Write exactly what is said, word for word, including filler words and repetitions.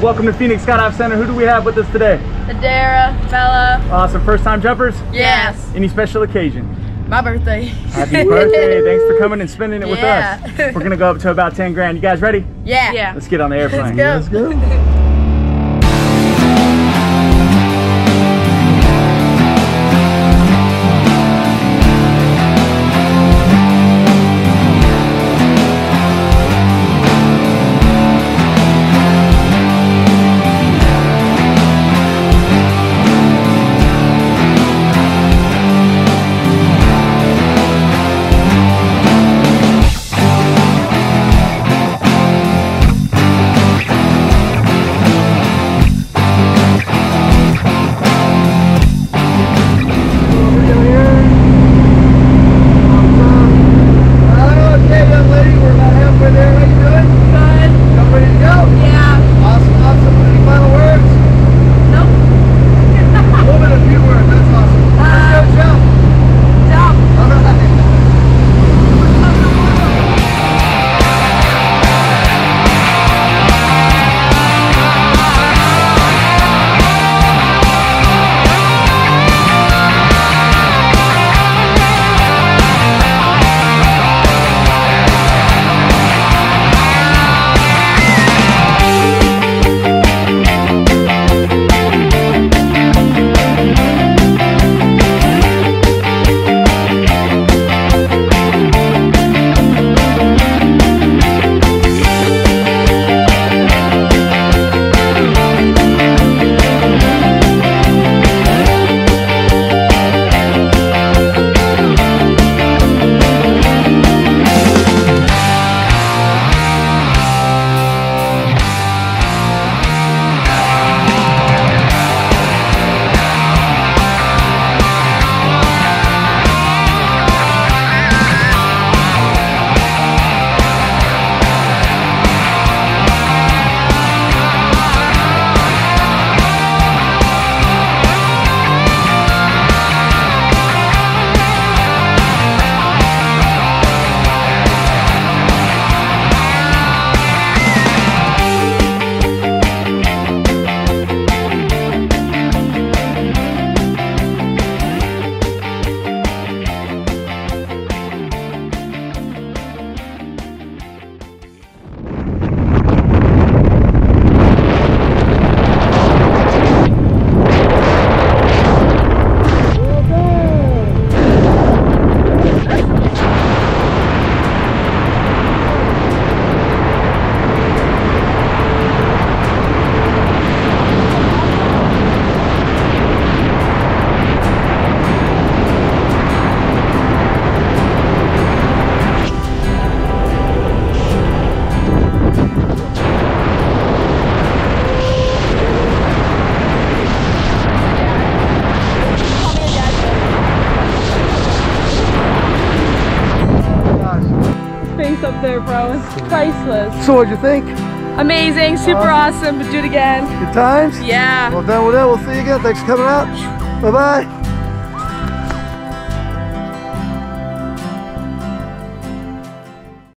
Welcome to Phoenix Skydive Center. Who do we have with us today? Adara, Bella. Awesome. First time jumpers? Yes. Any special occasion? My birthday. Happy birthday. Thanks for coming and spending it with Yeah. us. We're going to go up to about ten grand. You guys ready? Yeah. Yeah. Let's get on the airplane. Let's go. Let's go. Up there, bro. It's priceless. So what'd you think? Amazing, super awesome. Do it again. Good times? Yeah. Well, done with that. We'll see you again. Thanks for coming out. Bye-bye.